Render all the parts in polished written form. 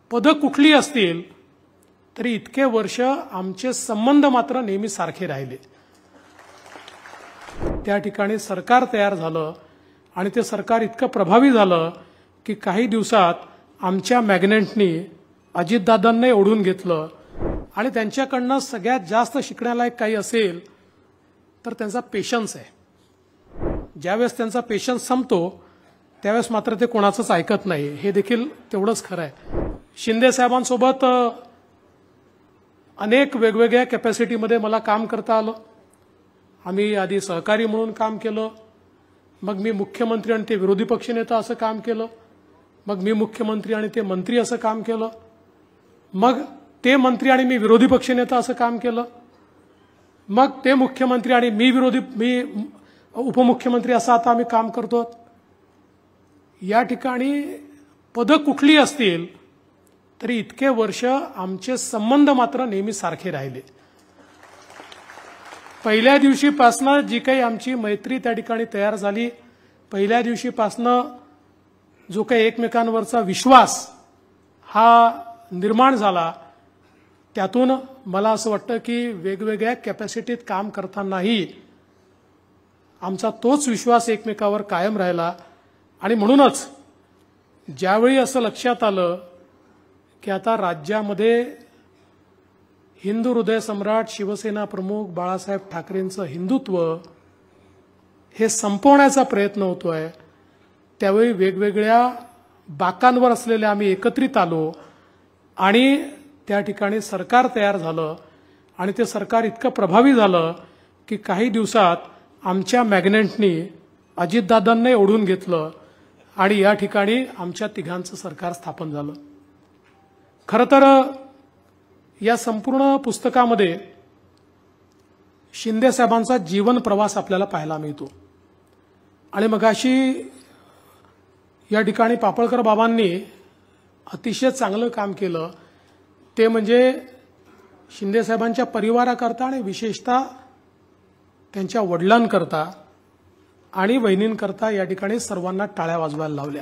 पदं कुठली असतील तरी इतके वर्ष आमचे संबंध मात्र नेहमी सारखे राहिले। त्या ठिकाणी सरकार तयार झालं आणि ते सरकार इतकं प्रभावी झालं की काही दिवसात आमच्या मॅग्नेटनी अजितदादांना ओढून घेतलं आणि त्यांच्याकडनं सगळ्यात जास्त शिकण्यालायक काही असेल तर त्यांचा पेशन्स आहे। ज्यावेळेस त्यांचा पेशन्स संपतो त्यावेळेस मात्र ते कोणाचंच ऐकत नाही, हे देखील तेवढंच खरं आहे। शिंदे साहेबांसोबत अनेक वेगवेगळ्या कॅपॅसिटीमध्ये मला काम करता आलं। आम्ही आधी सहकारी म्हणून काम केलं, मग मी मुख्यमंत्री आणि ते विरोधी पक्षनेता असं काम केलं, मग मी मुख्यमंत्री आणि ते मंत्री असं काम केलं, मग ते मंत्री आणि मी विरोधी पक्षनेता असं काम केलं, मग ते मुख्यमंत्री आणि मी उपमुख्यमंत्री असं आता आम्ही काम करतो। या ठिकाणी पदं कुठली असतील तरी इतके वर्ष आमचे संबंध मात्र नेहमी सारखे राहिले। पहिल्या दिवशीपासनं जी काही आमची मैत्री त्या ठिकाणी तयार झाली, पहिल्या दिवशीपासनं जो काही एकमेकांवरचा विश्वास हा निर्माण झाला, त्यातून मला असं वाटतं की वेगवेगळ्या कॅपॅसिटीत काम करतानाही आमचा तोच विश्वास एकमेकावर कायम राहिला। आणि म्हणूनच ज्यावेळी असं लक्षात आलं की आता राज्यामध्ये हिंदू हृदय सम्राट शिवसेना प्रमुख बाळासाहेब ठाकरेंचं हिंदुत्व हे संपवण्याचा प्रयत्न होतोय, त्यावेळी वेगवेगळ्या बाकांवर असलेले आम्ही एकत्रित आलो आणि त्या ठिकाणी सरकार तयार झालं आणि ते सरकार इतकं प्रभावी झालं की काही दिवसात आमच्या मॅग्नेटनी अजितदादांना ओढून घेतलं आणि या ठिकाणी आमच्या तिघांचं सरकार स्थापन झालं। खरं तर या संपूर्ण पुस्तकामध्ये शिंदे साहेबांचा जीवन प्रवास आपल्याला पाहायला मिळतो आणि मगाशी या ठिकाणी पापळकर बाबांनी अतिशय चांगलं काम केलं, ते म्हणजे शिंदे साहेबांच्या परिवाराकरता आणि विशेषतः त्यांच्या वडिलांकरता आणि बहिणींकरता या ठिकाणी सर्वांना टाळ्या वाजवायला लावल्या।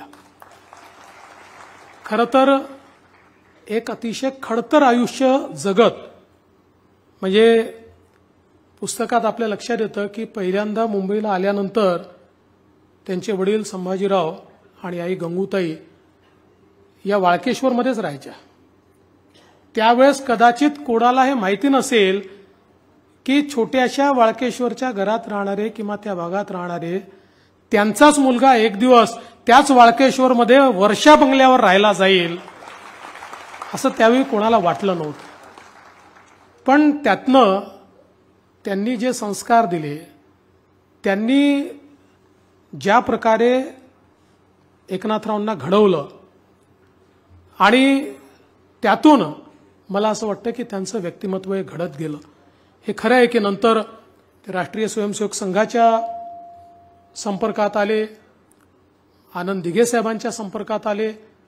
खरं तर एक अतिशय खडतर आयुष्य जगत म्हणजे पुस्तकात आपल्या लक्षात येतं की पहिल्यांदा मुंबईला आल्यानंतर त्यांचे वडील संभाजीराव आणि आई गंगूताई या वाळकेश्वरमध्येच राहायच्या। त्यावेळेस कदाचित कोणाला हे माहिती नसेल की छोट्याशा वाळकेश्वरच्या घरात राहणारे किंवा त्या भागात राहणारे त्यांचाच मुलगा एक दिवस त्याच वाळकेश्वरमध्ये वर्षा बंगल्यावर राहायला जाईल असं त्यावेळी कोणाला वाटलं नव्हतं। पण त्यातनं त्यांनी जे संस्कार दिले, त्यांनी ज्या प्रकारे एकनाथरावांना घडवलं आणि त्यातून मला असं वाटतं की त्यांचं व्यक्तिमत्व हे घडत गेलं। हे खरं आहे की नंतर ते राष्ट्रीय स्वयंसेवक संघाच्या संपर्कात आले, आनंद दिघे साहेबांच्या संपर्कात आले,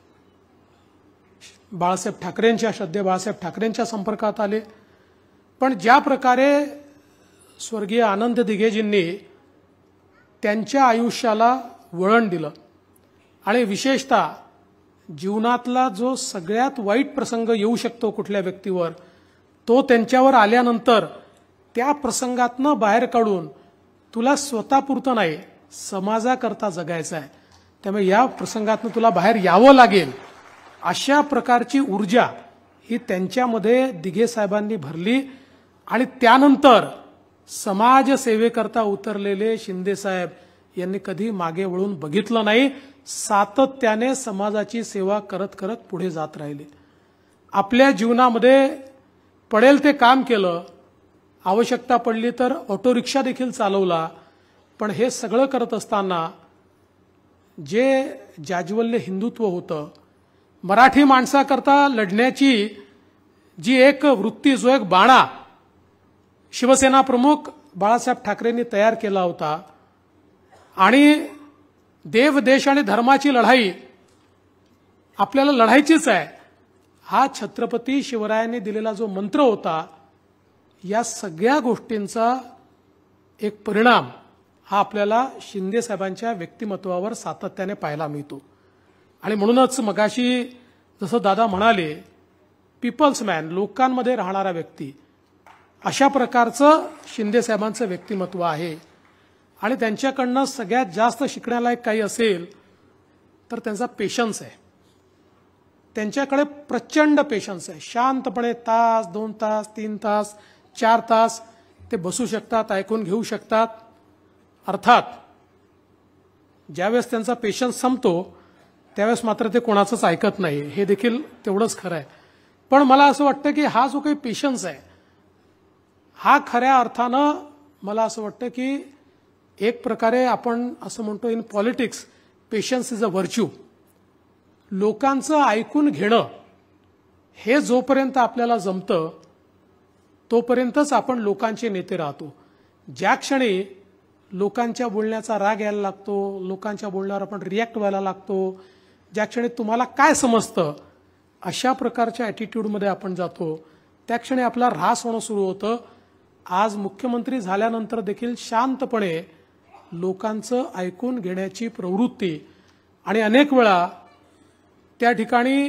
बाळासाहेब ठाकरेंच्या श्रद्धेय बाळासाहेब ठाकरेंच्या संपर्कात आले। पण ज्या प्रकारे स्वर्गीय आनंद दिघेजींनी त्यांच्या आयुष्याला वळण दिलं आणि विशेषतः जीवनातला जो सगळ्यात वाईट प्रसंग येऊ शकतो कुठल्या व्यक्तीवर, तो त्यांच्यावर आल्यानंतर त्या प्रसंगातनं बाहेर काढून तुला स्वतःपुरतं नाही समाजाकरता जगायचं आहे, त्यामुळे या प्रसंगातनं तुला बाहेर यावं लागेल, अशा प्रकारची ऊर्जा ही त्यांच्यामध्ये दिघे साहेबांनी भरली। आणि त्यानंतर समाजसेवेकरता उतरलेले शिंदे साहेब यांनी कधी मागे वळून बघितलं नाही, सातत्याने समाजाची सेवा करत करत पुढे जात राहिले। आपल्या जीवनामध्ये पडेल ते काम केलं, आवश्यकता पडली तर ऑटो रिक्षा देखील चालवला। पण हे सगळं करत असताना जे जाज्वल्य हिंदुत्व होतं, मराठी माणसाकरता लढण्याची जी एक वृत्ती, जो एक बाणा शिवसेना प्रमुख बाळासाहेब ठाकरेंनी तयार केला होता आणि देव देश आणि धर्माची लढाई आपल्याला लढायचीच आहे, हा छत्रपती शिवरायांनी दिलेला जो मंत्र होता, या सगळ्या गोष्टींचा एक परिणाम हा आपल्याला शिंदे साहेबांच्या व्यक्तिमत्वावर सातत्याने पाहायला मिळतो। आणि म्हणूनच मगाशी जसं दादा म्हणाले, पीपल्स मॅन, लोकांमध्ये राहणारा व्यक्ती, अशा प्रकारचं शिंदे साहेबांचं व्यक्तिमत्व आहे. आणि त्यांच्याकडनं सगळ्यात जास्त शिकण्यालायक काही असेल तर त्यांचा पेशन्स आहे. त्यांच्याकडे प्रचंड पेशन्स आहे. शांतपणे तास, 2 तास, 3 तास, 4 तास ते बसू शकतात, ऐकून घेऊ शकतात. अर्थात ज्यावेळेस त्यांचा पेशन्स संपतो त्यावेळेस मात्र ते कोणाचंच ऐकत नाही, हे देखील तेवढंच खरं आहे. पण मला असं वाटतं की हा जो काही पेशन्स आहे हा खऱ्या अर्थानं मला असं वाटतं की एक प्रकारे आपण असं म्हणतो in politics patience is a virtue. लोकांचं ऐकून घेणं हे जोपर्यंत आपल्याला जमतं तोपर्यंतच आपण लोकांचे नेते राहतो. ज्या क्षणी लोकांच्या बोलण्याचा राग यायला लागतो, लोकांच्या बोलण्यावर आपण रिॲक्ट व्हायला लागतो, ज्या क्षणी तुम्हाला काय समजतं अशा प्रकारच्या ॲटिट्यूडमध्ये आपण जातो, त्या क्षणी आपला ऱ्हास होणं सुरू होतं. आज मुख्यमंत्री झाल्यानंतर देखील शांतपणे लोकांचं ऐकून घेण्याची प्रवृत्ती, आणि अनेक वेळा त्या ठिकाणी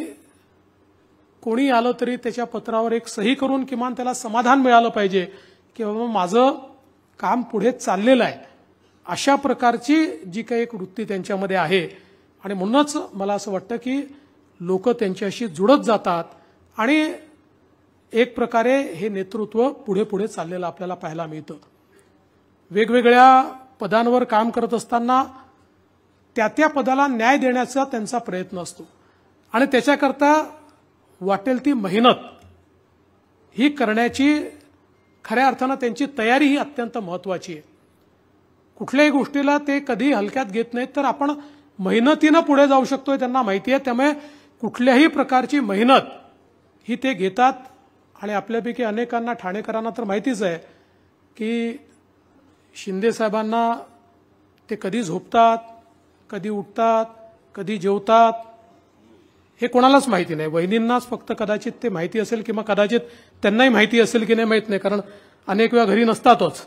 कोणी आलं तरी त्याच्या पत्रावर एक सही करून किमान त्याला समाधान मिळालं पाहिजे की बाबा माझं काम पुढे चाललेलं आहे, अशा प्रकारची जी काही एक वृत्ती त्यांच्यामध्ये आहे. आणि म्हणूनच मला असं वाटतं की लोक त्यांच्याशी जुळत जातात आणि एक प्रकारे हे नेतृत्व पुढे पुढे चाललेलं आपल्याला पाहायला मिळतं. वेगवेगळ्या पदांवर काम करत असताना त्या पदाला न्याय देण्याचा त्यांचा प्रयत्न असतो आणि त्याच्याकरता वाटेल ती मेहनत ही करण्याची खऱ्या अर्थानं त्यांची तयारी ही अत्यंत महत्त्वाची आहे. कुठल्याही गोष्टीला ते कधी हलक्यात घेत नाहीत, तर आपण मेहनतीनं पुढे जाऊ शकतोय त्यांना माहिती आहे. त्यामुळे कुठल्याही प्रकारची मेहनत ही ते घेतात. आणि आपल्यापैकी अनेकांना, ठाणेकरांना तर माहितीच आहे की शिंदे साहेबांना ते कधी झोपतात, कधी उठतात, कधी जेवतात हे कोणालाच माहिती नाही. वहिनींनाच फक्त कदाचित ते माहिती असेल किंवा कदाचित त्यांनाही माहिती असेल की नाही माहीत नाही, कारण अनेक वेळा घरी नसतातच.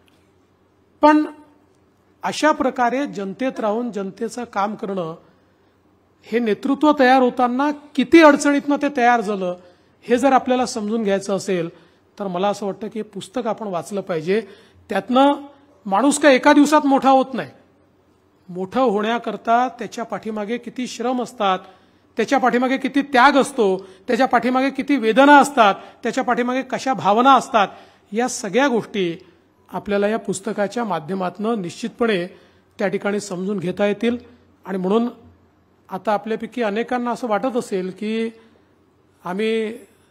पण अशा प्रकारे जनतेत राहून जनतेचं काम करणं हे नेतृत्व तयार होताना किती अडचणीतनं ते तयार झालं हे जर आपल्याला समजून घ्यायचं असेल तर मला असं वाटतं की हे पुस्तक आपण वाचलं पाहिजे. त्यातनं माणूस काय एका दिवसात मोठा होत नाही. मोठं होण्याकरता त्याच्या पाठीमागे किती श्रम असतात, त्याच्या पाठीमागे किती त्याग असतो, त्याच्या पाठीमागे किती वेदना असतात, त्याच्या पाठीमागे कशा भावना असतात, या सगळ्या गोष्टी आपल्याला या पुस्तकाच्या माध्यमातून निश्चितपणे त्या ठिकाणी समजून घेता येतील. आणि म्हणून आता आपल्यापैकी अनेकांना असं वाटत असेल की आम्ही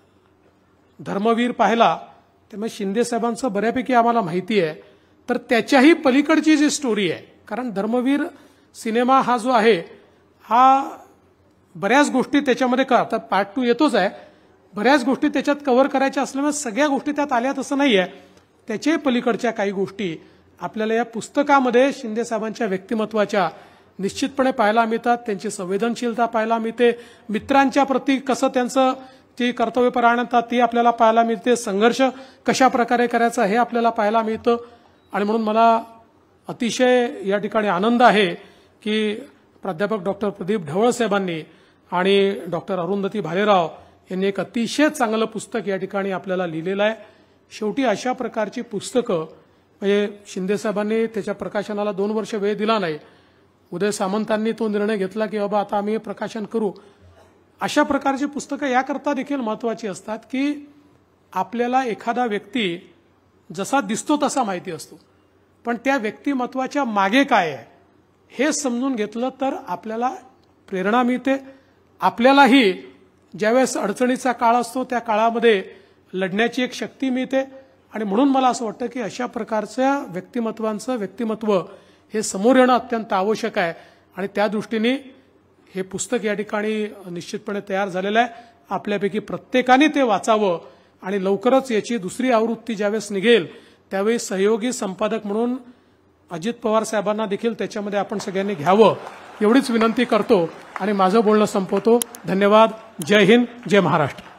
धर्मवीर पाहिला त्यामुळे शिंदे साहेबांचं बऱ्यापैकी आम्हाला माहिती आहे, तर त्याच्याही पलीकडची जी स्टोरी आहे, कारण धर्मवीर सिनेमा हा जो आहे हा बऱ्याच गोष्टी त्याच्यामध्ये आता पार्ट 2 येतोच आहे, बऱ्याच गोष्टी त्याच्यात कव्हर करायच्या असल्यामुळे सगळ्या गोष्टी त्यात आल्या तसं नाही आहे. त्याच्याही पलीकडच्या काही गोष्टी आपल्याला या पुस्तकामध्ये शिंदे साहेबांच्या व्यक्तिमत्वाच्या निश्चितपणे पाहायला मिळतात. त्यांची संवेदनशीलता पाहायला मिळते, मित्रांच्या प्रती कसं त्यांचं ती कर्तव्यपरायणता ती आपल्याला पाहायला मिळते, संघर्ष कशा प्रकारे करायचा हे आपल्याला पाहायला मिळतं. आणि म्हणून मला अतिशय या ठिकाणी आनंद आहे की प्राध्यापक डॉक्टर प्रदीप ढवळ साहेबांनी आणि डॉक्टर अरुंधती भालेराव यांनी एक अतिशय चांगलं पुस्तक या ठिकाणी आपल्याला लिहिलेलं आहे. शेवटी अशा प्रकारची पुस्तकं म्हणजे शिंदे साहेबांनी त्याच्या प्रकाशनाला 2 वर्ष वेळ दिला नाही. उदय सामंतांनी तो निर्णय घेतला की बाबा आता आम्ही प्रकाशन करू. अशा प्रकारची पुस्तकं याकरता देखील महत्त्वाची असतात की आपल्याला एखादा व्यक्ती जसा दिसतो तसा माहिती असतो, पण त्या व्यक्तिमत्वाच्या मागे काय आहे हे समजून घेतलं तर आपल्याला प्रेरणा मिळते. आपल्यालाही ज्यावेळेस अडचणीचा काळ असतो त्या काळामध्ये लढण्याची एक शक्ती मिळते. आणि म्हणून मला असं वाटतं की अशा प्रकारच्या व्यक्तिमत्वांचं व्यक्तिमत्व हे समोर येणं अत्यंत आवश्यक आहे. आणि त्या दृष्टीने हे पुस्तक या ठिकाणी निश्चितपणे तयार झालेलं आहे. आपल्यापैकी प्रत्येकाने ते वाचावं आणि लवकरच याची दुसरी आवृत्ती ज्यावेळेस निघेल त्यावेळी सहयोगी संपादक म्हणून अजित पवार साहेबांना देखील त्याच्यामध्ये आपण सगळ्यांनी घ्यावं एवढीच विनंती करतो आणि माझं बोलणं संपवतो. धन्यवाद. जय हिंद, जय महाराष्ट्र.